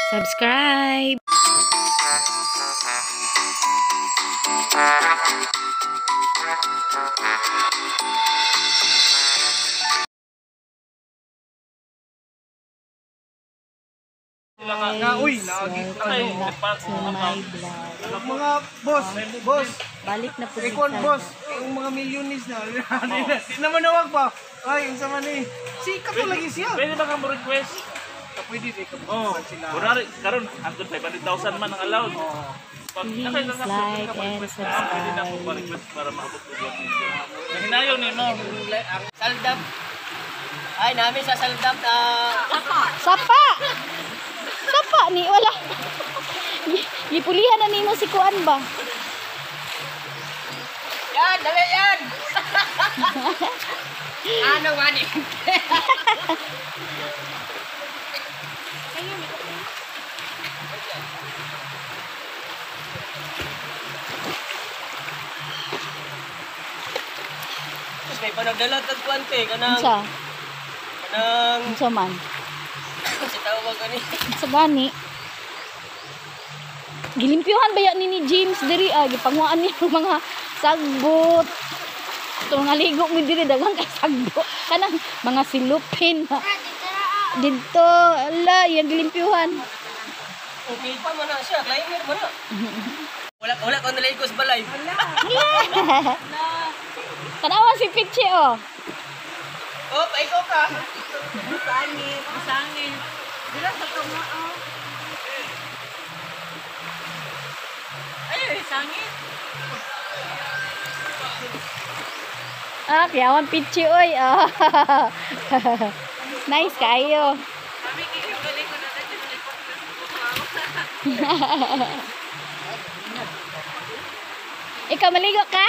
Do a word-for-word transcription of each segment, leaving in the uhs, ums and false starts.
Subscribe! Na, uy, naagit na kayo. To my vlog. Mga boss, boss, Balik na po record kita. boss, yung mga millionaires na. Di naman nawag ba? Ay, yung sama ni. Sikat ko lagi siya. Pwede ba kang request? Pwede di ka Oo. sila. Kunwari, karon hangtod five hundred thousand man ang allowed. Pag Please nakay lang sa like ka and request na, pwede na akong request para maabot ko yung video. Nahinayo ni mo. Ang saldap. Ay, namin sa saldap na... Sapa! Sapa ni wala. Gi- Gipulihan na nimo si Kuan ba? Yan, dali yan! Ano nga ni? Tapos may panagdalag kag kuwante, kanang... Unsa? Kanang... Unsa man? Si tawag ka ni... Sa gani. Gilimpyuhan ba yan ni ni James diri ah gipanguan niya ang mga sagbot. Ito nga ligo mo diri dagang kay sagbot. Kanang mga silupin. Dito, ala, yung gilimpyuhan. Okay pa mo na siya, climber mo na. Wala, wala ko naligos balay. Tanawa si Pichi oh. Oh, paiko ka. Sangit, sangit. Dila sa tumaa. Ay, sangit. Ah, kiyawan Pichi oy. Oh. Nice kayo. Kami kikibalik ko na dati sa likod ko. Ikaw maligo ka?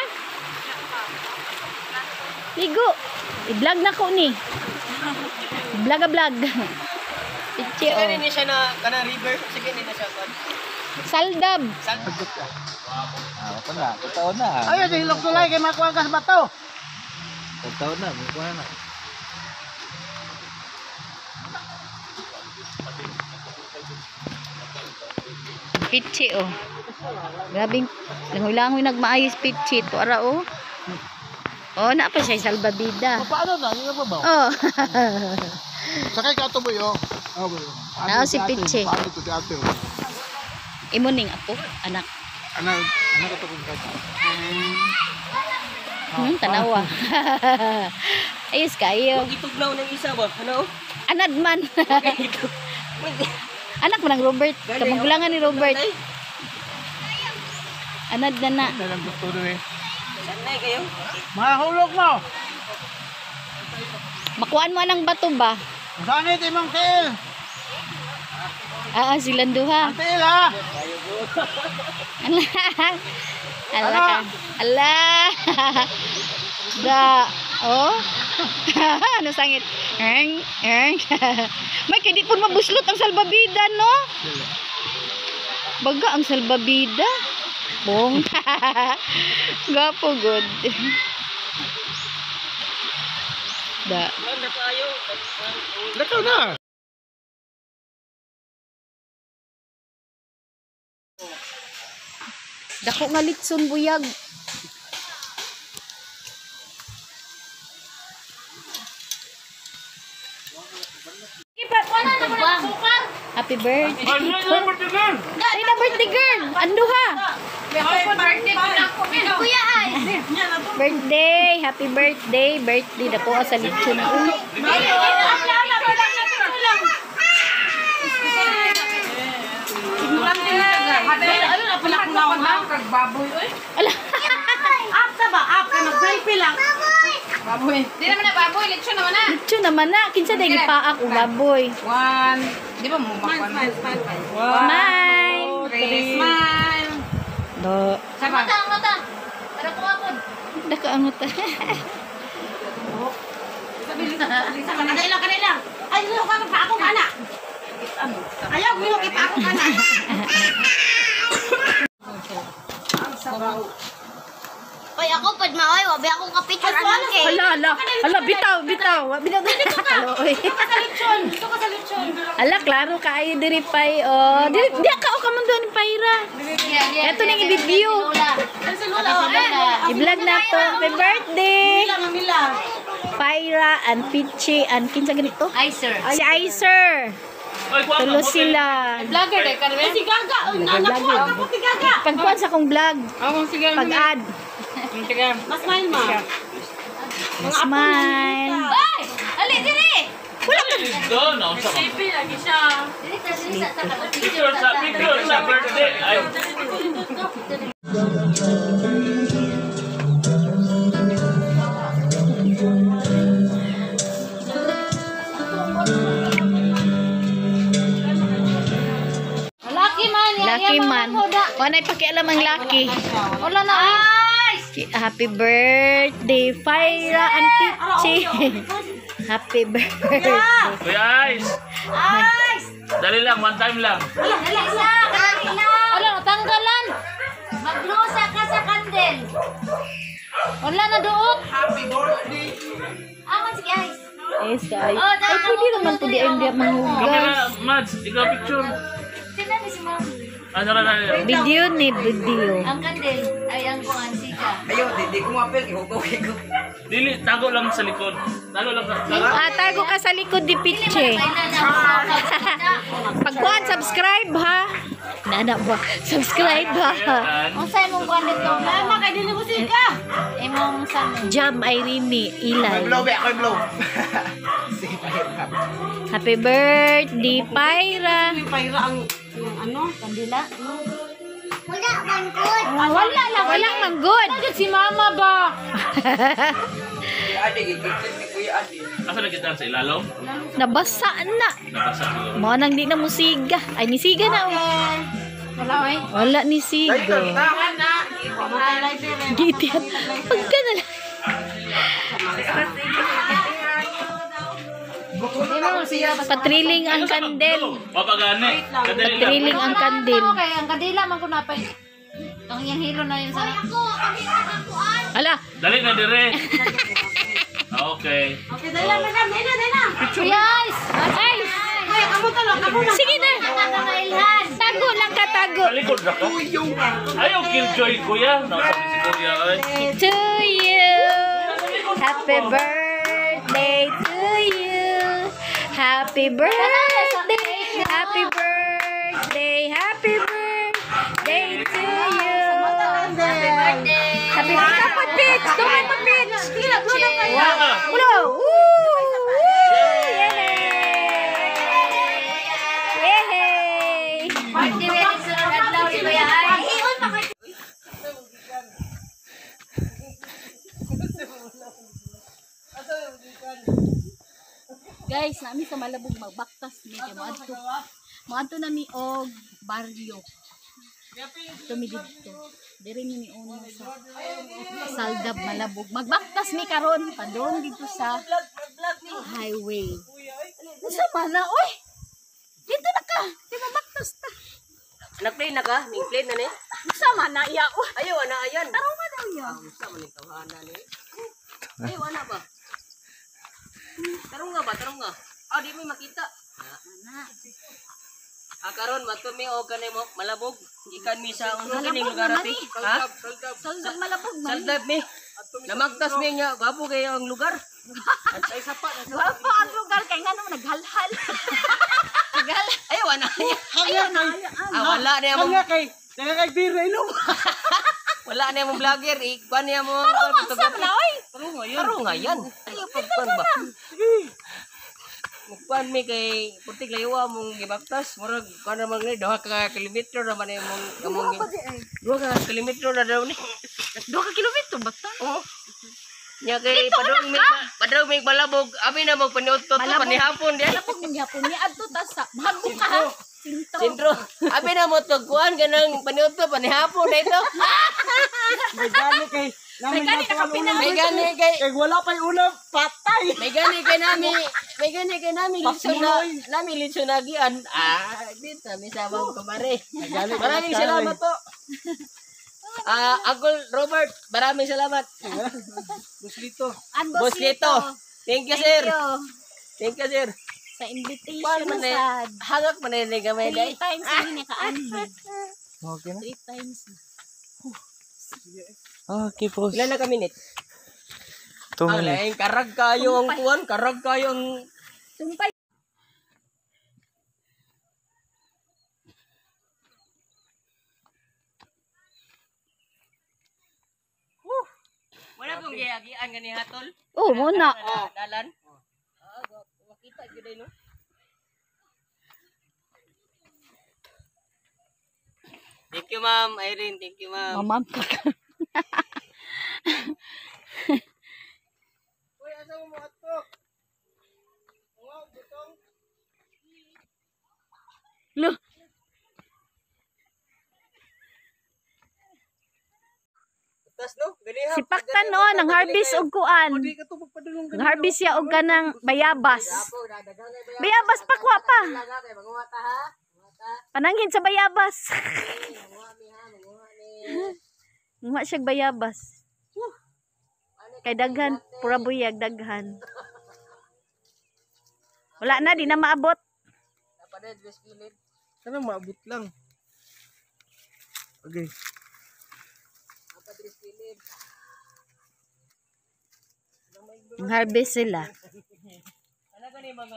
Ligo. I-vlog na ko ni. Vlog a vlog. Pichi Sige oh. rin siya na kanang river. Sige rin na siya. Saldab. Saldap. Ah, apa na? Totoo na. Ay, di hilok tulay kay makuha ka sa bato. Totoo na, mukha na. Pichi oh. Grabing langoy-langoy nagmaayos Pichi to ara oh. Oh, na pa siya salbabida. Paano na? Yung ba ba? Oh. Sakay ka to boy, oh. Oh, boy. Nao si Pichi. Paano to si ate? Imo ning apo, anak. Ano, ano ka to kung kata? Hmm, tanawa. Ayos kayo. Itugnaw ng isa ba? Ano? Anad man. Anak man ang Robert. Kamagulangan ni Robert. Anad na na. Dalang gusto doon eh. Sanay kayo? Mahulog mo! Makuan mo ng bato ba? Sangit imong tiil! Ah, silang duha. Ang tiil ha! Ala. Ala ka. Ala. Da. Oh. Ano sangit? Eng, eng. May kadi pun mabuslot ang salbabida, no? Baga ang salbabida. Bong. Gapo good. Da. Ano tayo? Lakaw na! Dako nga litson buyag. Happy birthday. Ay, na birthday girl. Ando ha. Birthday ko na ako. Kuya ay. Birthday. Happy birthday. Birthday na po sa litson. Uy. Ano na pala kung nawang kag baboy oy? Ala. Up ta ba? Up ka mag-selfie lang. Baboy. Di naman na baboy, lechon naman na. Litson naman na. Kinsa day gipaak o baboy. One. Di ba mo makwan? Smile, smile, smile. Smile. Three. Smile. Do. Sama. Mata, mata. Para ko ako. Dako ang mata. Sabi Lisa, Lisa ka na. Kanila, kanila. Ay, ano ka pa ako kana. Ayaw, gulo kita ako kana. Ang sabaw. Oy, ako pad maoy, wabi akong kapicture anak eh. Hala, hala. Hala, bitaw, bitaw. Bitaw. Kaloy. Ito ka sa lechon. Ito ka sa lechon. Ala, klaro kaayo diri pay. Oh, diri di ka o kaman doon ni Paira. Ito ning i-review. Ano si Lola? Oh, eh. I-vlog na to. Happy birthday. Mila, mamila. Paira and Pichi and kinsa ganito? Ay, sir. Si Icer. Ay, kuha Tulo ka, sila. Vlogger eh, Carmen. Si Gaga. Oh, anak ko, anak ko si Gaga. Pagkuhan sa akong vlog. Ako, sige. Pag-add. Mas smile ma. Smile. Ay! Ali, diri! Dito, naunsa ka. lagi siya. Diri, kasi sa sa Picture sa picture sa birthday. Ay, Laki man, ya. Lucky man. Wala pakialam ang lucky. Wala na. Ay! Happy birthday, Paira and Pichi. Happy birthday. Kuya Ice. Ay! Dali lang, one time lang. Dali sa, dali lang. Wala, natanggalan. Maglusa ka sa kandel. Wala na doon. Aman si guys. Yes, guys. Oh, Ay, pwede naman po di ay hindi manghugas. Kamera, Mads, ikaw picture. Sino ni si Mom? Ano na na. Video ni video. Ang kandel ay ang kuan sika. Dili, tago lang sa likod. Tago lang sa Ah, tago ka sa likod di Pichi. Pagkuhan, subscribe ha. Nana ba? Subscribe ha. Unsay mong kuan dito? Mama, kay dili mo sika. Imong sa Jam Irene Ilay. Blow, be, ako'y blow. Happy birthday, Paira. May paira ang ang ano? kandila. Wala man good. Ah, wala lang, wala man good. Si mama ba? Asa na kita sa ilalom? Nabasa na. Nabasa ko. Mo nang di na musiga. Ay, ni Siga na. Oh. Wala ay. Wala ni Siga. Ana, mamatay lighter eh. Gitian. Pagka na lang. Patriling ang kandel. Papagani. Kadali lang. Patriling ang kandel. Okay, ang kadila man ko napay. Ang yang hilo na yun sa. Ala, Dali na dire. Okay. Okay, dali lang, madam. Dali na, dali na. guys. Ay, Ay, kamo talo, kamo na. sige na. Tago lang ka, tago. Sa likod na ka. Ayaw killjoy kuya. Nasa si kuya ay. To you. Happy birthday to you. Happy birthday. Happy birthday. Happy birthday to you. Happy birthday. Happy birthday. Patpits. Tumay patpits. Wala ka. Ulo. Woo! Yay! Yay! Birthday wedding sunod adlaw si Kuya Ay. Guys, nami sa Malabog magbaktas ni kay moadto. Moadto na mi og baryo. Ito mi dito. Diri mi uno sa Saldab Malabog. Magbaktas mi karon padong dito sa highway. Sa mana oy? Dito na ka. Di magbaktas ta. Nag-play na ka? May play na ni? Sa mana iya oy. Ayaw, ana, ayan. Tarong man daw ya. Sa maning tawhana ni. Ayaw, ana ba? Tarong nga ba? Tarong nga. Ah, di mo makita. Ana. Ah, karon matumi o kanay mo malabog. Ikan mi sa unsa kining lugar ati? Ha? Saldab Malabog man. Saldab mi. Namagtas mi nga gwapo kay ang lugar. At ay sapat. Wala pa ang lugar kay ngano naghalhal. Naghal. Ayaw, ana. Ayaw na. Ah, wala na mo. Kanya kay, kanya kay dire no. Wala na mo vlogger. Ikuan niya mo. Sa mana oy. Tarong nga yan. Ayaw pagkuan ba? Kuan mi kay putik laywa mong gibaktas murag kuan naman ni duha ka kilometro naman imong among duha ka kilometro na daw ni Duha ka kilometro basta. oh nya kay padung mi padung mi balabog abi na mo paniutot panihapon di Malabog ning hapon ni adto ta sa bago ka ha. Sintro. sentro abi na mo to kuan kanang paniutot panihapon na ito May gani kay, namin gani natuwa nakapina. may gani kay Kay wala pa'y ulam, patay. may gani kay nami may gani kay nami litso na nami litso na gian ah dito mi sa bang kumare maraming salamat po Ah, Uncle Robert, maraming salamat. Buslito. Ang Boss Lito. Thank you, sir. Thank you Thank you, sir. sa invitation Kuan mo man eh. sad. Hangak man eh gamay Three guys. times ini naka-unhead. Okay na. Three times. Okay, boss. Ilan na ka minute? Two Ang laing karag kayo ang kuan, karag kayo ang Sumpay. wala pong giyagian gani hatol. Oh, muna. Ah, dalan. Ah, makita gyud ay no. Thank you, Ma'am Irene. Thank you, Ma'am. Mamam ka. Uy, asa mo ato? Wow, butong. Lo. Tas no, ganiha. Si Paktan no, nang harvest og kuan. Di ka to magpadulong Nang harvest siya og kanang bayabas. Bayabas pa kuha pa. Panangin sa bayabas. Nga siya bayabas. Kay daghan, pura buyag daghan. Wala na, di na maabot. Sana maabot lang. Okay. Ang harvest sila. Ano gani mga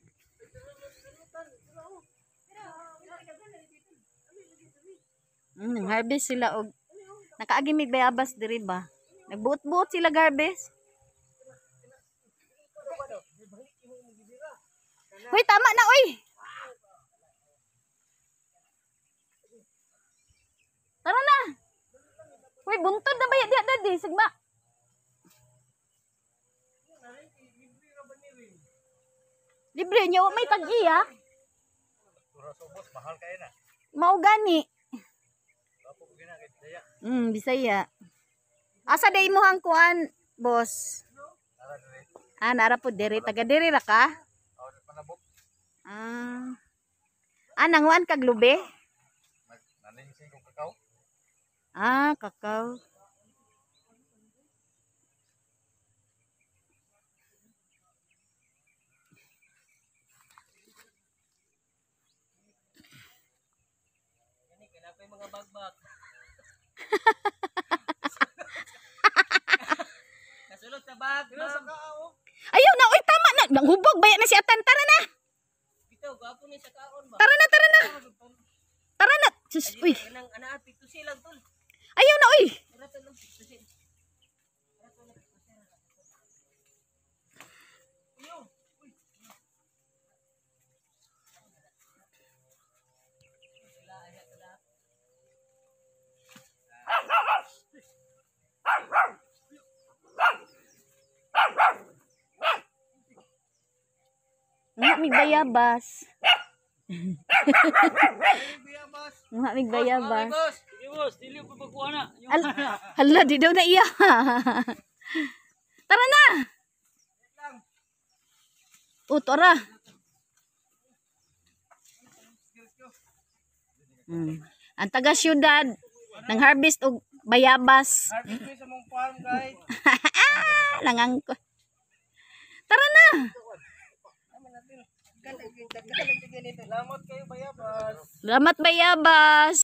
Mm, nang harvest sila og nakaagi may bayabas diri ba? Nagbuot-buot sila garbes. Hoy, tama na oy. Tara na. Hoy, buntod na ba ya diha dadi sigma? Libre niya wa may tag-iya. Mahal kayo na. Mao gani. Bapo ko gina kay Bisaya. Mm, Bisaya. Asa day mo hang kuan, boss? Ah, nara po diri. Taga diri ra ka? Awat manabok. Ah. Ah, nanguan kag lube? Naning sing ko kakao. Ah, kakao. gani kinapay mga bagbag. Nasulod sa bag, ma'am. Ayaw na, oy tama na. Nanghubog baya na si Atan. Tara na. Bitaw gapo ni sa kaon ba? Tara na, tara na. Tara na. Sus, uy. Kanang ana pito silang tol. Ayaw na, uy. Tara tol, pito sil. Nga mig bayabas. Nga mig bayabas. Boss, sige boss, dili ko pagkuha na. Yung Al hala, di daw na iya. Tara na. O, tara. Hmm. Ang taga syudad nang harvest og bayabas. Harvest mo sa mong farm, guys. Langang ko. Tara na. Salamat kayo, bayabas. Salamat bayabas.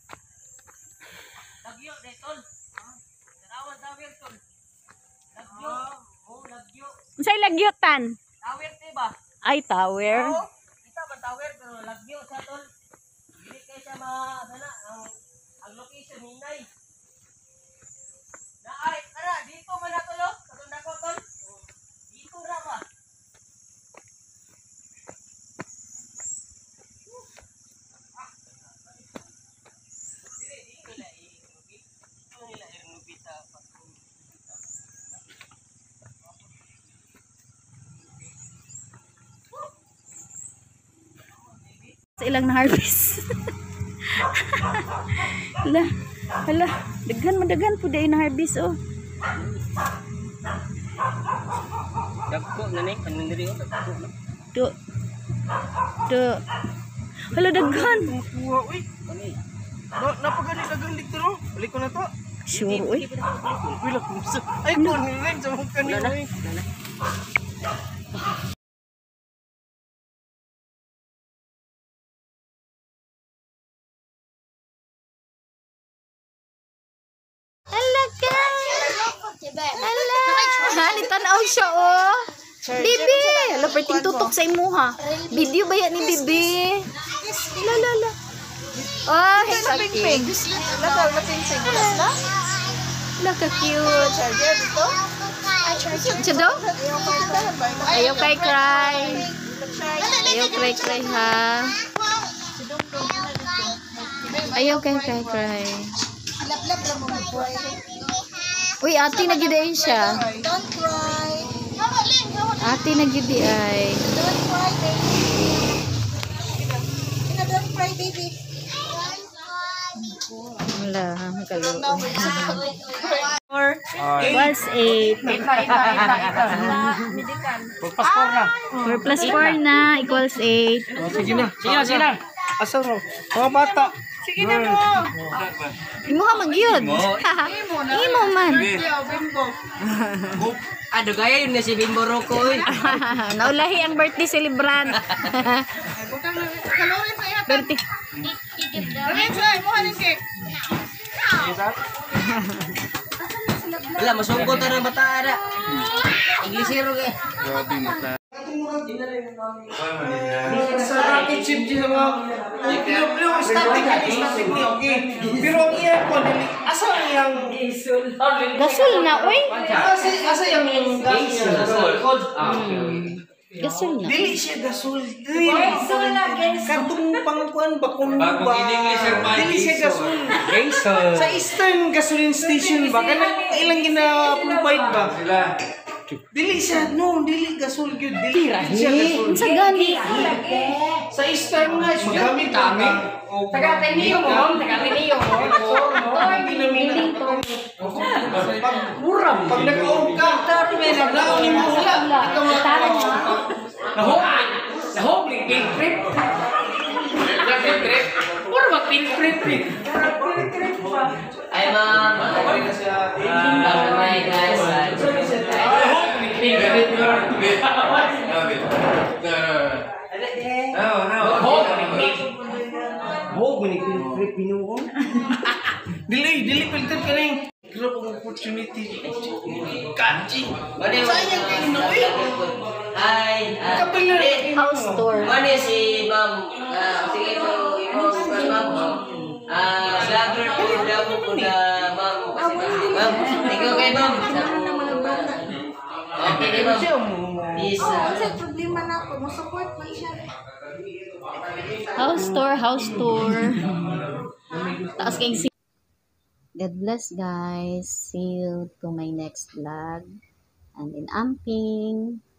lagyo de tol. Tarawan tawir tol. Lagyo. Oh, lagyo. Unsay lagyutan? Tawir te ba? Ay, tower. Oh, kita man tawir pero lagyo sa tol. Dili kay sa ma sana ang ang location hinay. Na ay, tara dito man na tol. Katong dako tol. Dito ra ba? Sa ilang na harvest. Hala, hala, daghan madagan po dahil na harvest oh. Dagko na ni kanin diri oh. Dagko na. Do, do, hala daghan. Kuha, uy. No, napagani kagalit to, no? Balik ko na to. Sure, uy. Wala kung sa... Ay, ko, nilig sa mga kanina. eh. Hala ka. Hala. Hani, tanaw siya, oh. Bibi. Hala, perting tutok sa imuha. Video ba yan ni Bibi? La, la, la. Oh, hey, so cute. Hala, ka-cute. Siya daw? Ayaw kay cry. Ayaw cry cry ha. Ayaw kay cry cry. Uy, ate nagyudain siya. Don't cry. Ate nagyudi ay. Don't cry, baby. Ina, don't cry, baby. Wala, kaluluwa. Ay, Plus eight. paspor na. four plus four na equals eight. Oh, sige na. Sige na, sige na. Asa ro? Mga bata. Sige na mo. Imo ka magyud. Imo man. Ano gaya yun na si Bimbo Rocco eh. Naulahi ang birthday celebrant. Birthday. Wala, masungkot na ng bata na. Inglisero ka. Sa rocket ship di sa mga blue static ni static ni okay. Pero ang iya ko dili asa ang iyang Gasol na, uy. asa asa yang gasol code. Gasol na. Dili siya gasol. Gasol na katong pangkuan ba kung ba. Dili siya gasol. Sa Eastern gasoline station ba kanang ilang gina-provide ba? Dili siya, no, dili gasol gyud, dili siya gasol. Sa gani. Sa Eastern nga, magamit kami. Taga Tenio mo, taga Tenio mo. Pag mura, pag nag-off ka, pag naon ni mo wala, ikaw matawag mo. Nahog, nahog, pink trip. Pink trip. Puro mag pink trip. Ay ma'am. Bye guys. Pink trip. Hog ni trip pinuon. Dili, dili filter ka ning. Grab ang opportunity. Kanji. Sayang kayo no eh. Ay, Kapag na House tour. ano si ma'am? Ah, sige po, imong ma'am. Ah, vlogger po, vlogger po na ma'am. Ma'am, ikaw kay ma'am. Okay, di ma'am. Is, ah, Kasi problema na ako. Mo-support man siya. House tour, house tour. Taas kayong si God bless guys. See you to my next vlog. And in Amping.